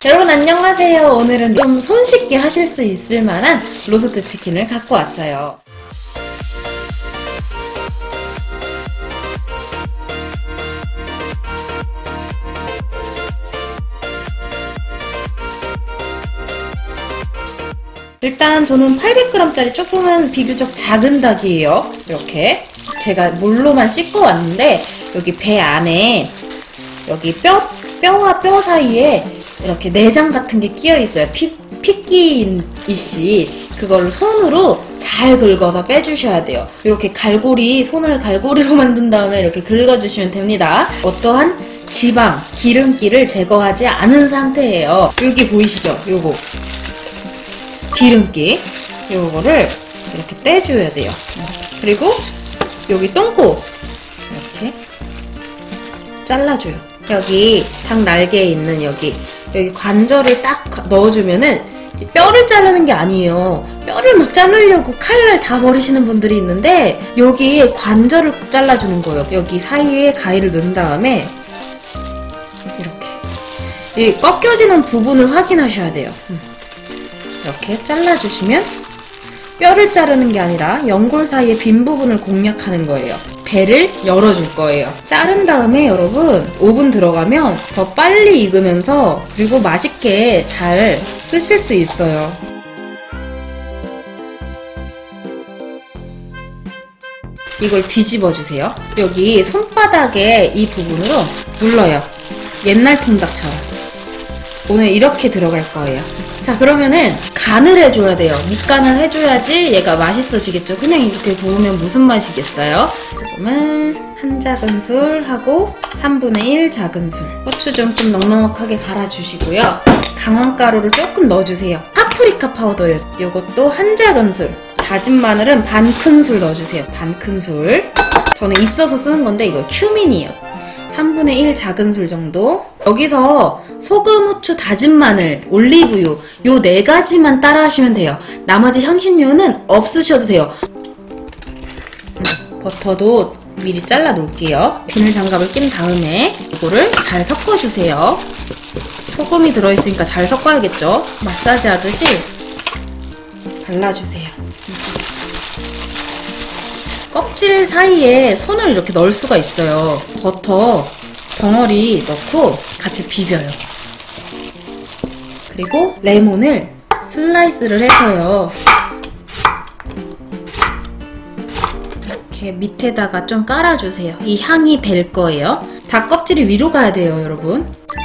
여러분 안녕하세요. 오늘은 좀 손쉽게 하실 수 있을 만한 로스트 치킨을 갖고 왔어요. 일단 저는 800g짜리 조금은 비교적 작은 닭이에요. 이렇게 제가 물로만 씻고 왔는데 여기 배 안에 여기 뼈와 뼈 사이에 이렇게 내장 같은 게 끼어 있어요. 핏기이씨 그걸 손으로 잘 긁어서 빼주셔야 돼요. 이렇게 손을 갈고리로 만든 다음에 이렇게 긁어주시면 됩니다. 어떠한 지방, 기름기를 제거하지 않은 상태예요. 여기 보이시죠? 요거 기름기 요거를 이렇게 떼줘야 돼요. 그리고 여기 똥꼬 이렇게 잘라줘요. 여기 닭 날개에 있는 여기 관절을 딱 넣어주면은 뼈를 자르는 게 아니에요. 뼈를 막 자르려고 칼날 다 버리시는 분들이 있는데 여기 관절을 잘라주는 거예요. 여기 사이에 가위를 넣은 다음에 이렇게 이 꺾여지는 부분을 확인하셔야 돼요. 이렇게 잘라주시면 뼈를 자르는 게 아니라 연골 사이의 빈 부분을 공략하는 거예요. 배를 열어줄 거예요. 자른 다음에 여러분 오븐 들어가면 더 빨리 익으면서 그리고 맛있게 잘 쓰실 수 있어요. 이걸 뒤집어 주세요. 여기 손바닥에 이 부분으로 눌러요. 옛날 통닭처럼. 오늘 이렇게 들어갈 거예요. 자, 그러면은 간을 해줘야 돼요. 밑간을 해줘야지 얘가 맛있어지겠죠. 그냥 이렇게 구우면 무슨 맛이겠어요? 조금은 한 작은술 하고 3분의 1 작은술. 후추 좀 넉넉하게 갈아주시고요. 강황가루를 조금 넣어주세요. 파프리카 파우더예요. 이것도 한 작은술. 다진 마늘은 반 큰술 넣어주세요. 반 큰술. 저는 있어서 쓰는 건데 이거 큐민이에요. 3분의 1 작은술 정도. 여기서 소금, 후추, 다진 마늘, 올리브유 요 4가지만 따라 하시면 돼요. 나머지 향신료는 없으셔도 돼요. 버터도 미리 잘라 놓을게요. 비닐 장갑을 낀 다음에 이거를 잘 섞어주세요. 소금이 들어있으니까 잘 섞어야겠죠. 마사지 하듯이 발라주세요. 껍질 사이에 손을 이렇게 넣을 수가 있어요. 버터 덩어리 넣고 같이 비벼요. 그리고 레몬을 슬라이스를 해서요. 이렇게 밑에다가 좀 깔아주세요. 이 향이 벨 거예요. 닭 껍질이 위로 가야 돼요, 여러분.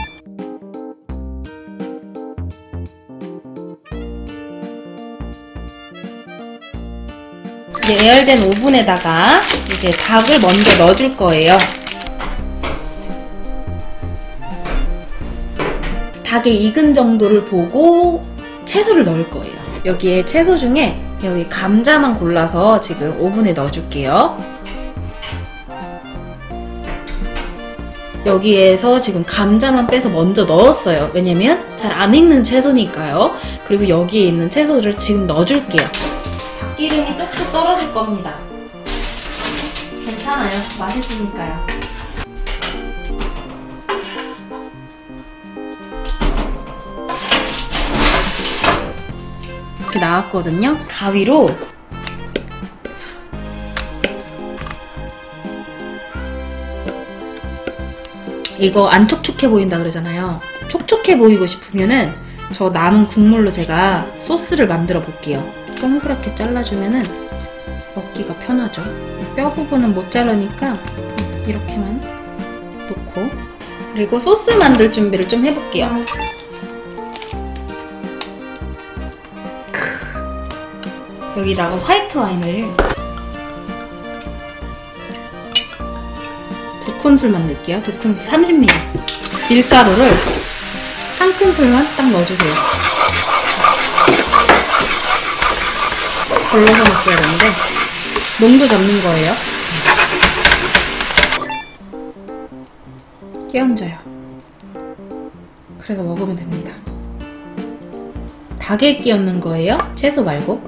이제 예열된 오븐에다가 이제 닭을 먼저 넣어줄 거예요. 닭의 익은 정도를 보고 채소를 넣을 거예요. 여기에 채소 중에 여기 감자만 골라서 지금 오븐에 넣어줄게요. 여기에서 지금 감자만 빼서 먼저 넣었어요. 왜냐면 잘 안 익는 채소니까요. 그리고 여기에 있는 채소를 지금 넣어줄게요. 닭기름이 뚝뚝 떨어질 겁니다. 괜찮아요. 맛있으니까요. 이렇게 나왔거든요. 가위로 이거 안 촉촉해 보인다 그러잖아요. 촉촉해 보이고 싶으면은 저 남은 국물로 제가 소스를 만들어 볼게요. 동그랗게 잘라주면은 먹기가 편하죠. 뼈 부분은 못 자르니까 이렇게만 놓고 그리고 소스 만들 준비를 좀 해볼게요. 여기다가 화이트 와인을 2큰술만 넣을게요. 2큰술 30ml. 밀가루를 1큰술만 딱 넣어주세요. 걸러서 넣었어야 되는데 농도 잡는 거예요. 끼얹어요. 그래서 먹으면 됩니다. 닭에 끼얹는 거예요. 채소 말고.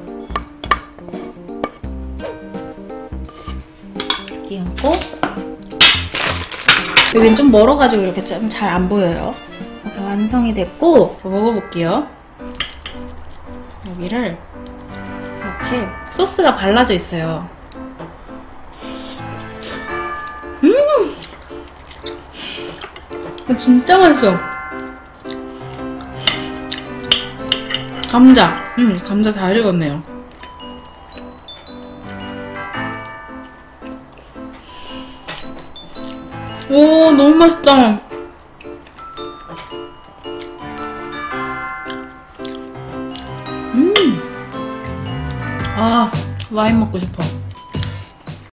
끼얹고 여긴 좀 멀어가지고 이렇게 좀 잘 안 보여요. 이렇게 완성이 됐고, 저 먹어볼게요. 여기를 이렇게 소스가 발라져 있어요. 이거 진짜 맛있어. 감자 잘 익었네요. 오, 너무 맛있다. 아, 와인 먹고 싶어.